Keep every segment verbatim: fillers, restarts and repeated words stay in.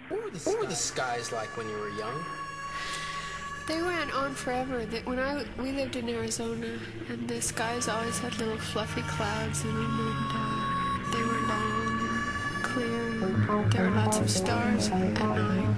What were, the, what were the skies like when you were young? They went on forever. They, when I we lived in Arizona, and the skies always had little fluffy clouds in them, and uh, they were long and clear. And there were lots of stars at night.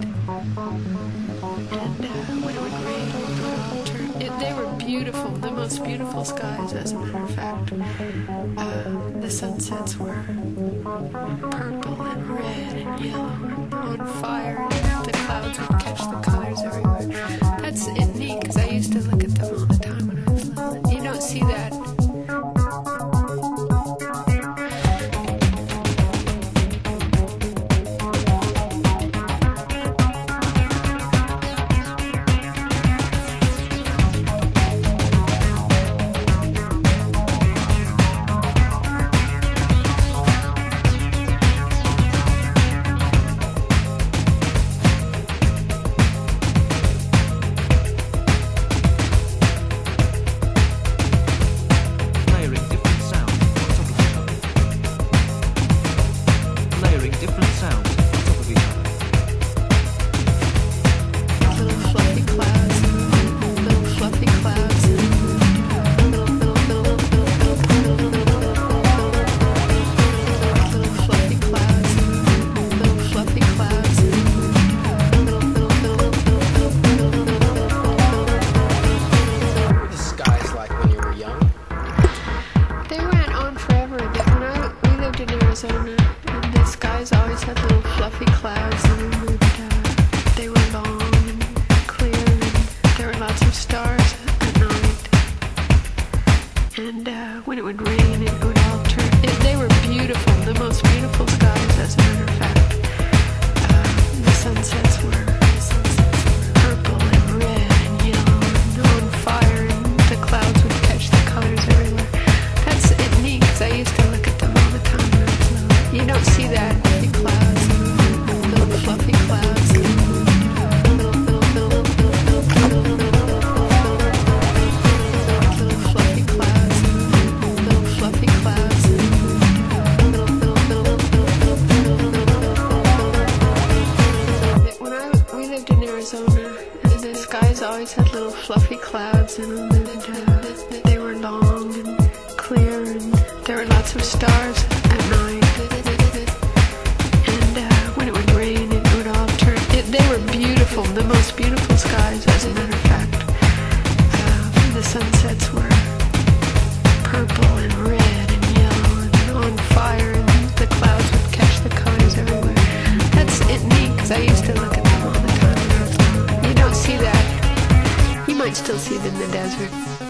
And uh, when it would rain, it would all turn. It, they were beautiful, the most beautiful skies, as a matter of fact. Uh, the sunsets were purple and red and yellow and on fire, and the clouds would catch the colors everywhere. That's it, neat, because I used to look at them all the time when I was little. You don't see that. Arizona, and the skies always had little fluffy clouds in them, and uh, they were long and clear, and there were lots of stars at night. And uh, when it would rain, it would all turn. It, they were beautiful, the most beautiful skies, as a matter of fact. Uh, the sunsets were purple and red and yellow and on fire, and the clouds would catch the colors everywhere. That's it, neat, because I used to look at them all the time. You don't see that, big clouds, little fluffy clouds. Little, little, little, little, little fluffy clouds. Little fluffy clouds. When I we lived in Arizona, the skies always had little fluffy clouds in them, and uh, they were long and clear, and there were lots of stars at night. They were beautiful, the most beautiful skies, as a matter of fact. Uh, the sunsets were purple and red and yellow and on fire, and the clouds would catch the colors everywhere. That's it, neat, because I used to look at them all the time when I was little. You don't see that. You might still see them in the desert.